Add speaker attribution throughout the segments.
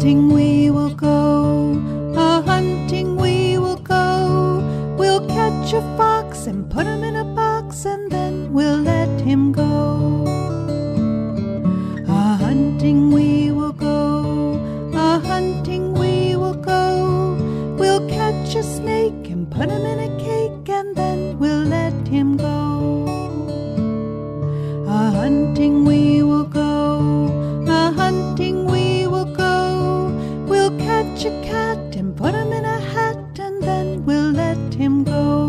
Speaker 1: hunting we will go, a-hunting we will go. We'll catch a fox and put him in a box, and then we'll let him go. A-hunting we will go, a-hunting we will go. We'll catch a snake and put him in a cake, and then we'll let him go. A-hunting we will go, a-hunting we will go. We'll catch a cat and put him in a hat, and then we'll let him go.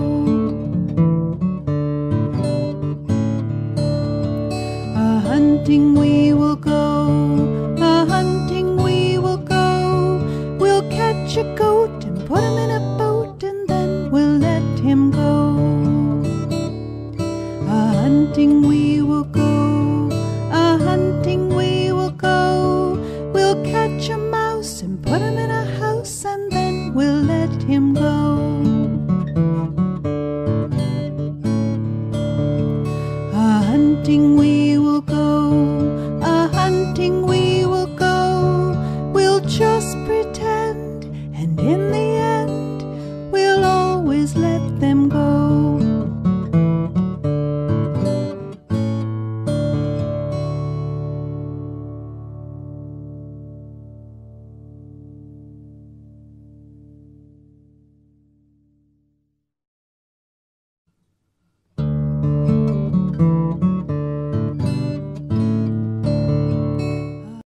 Speaker 1: A-hunting we will go, a-hunting we will go. We'll catch a goat and put him in a boat, and then we'll let him go. A-hunting we will go,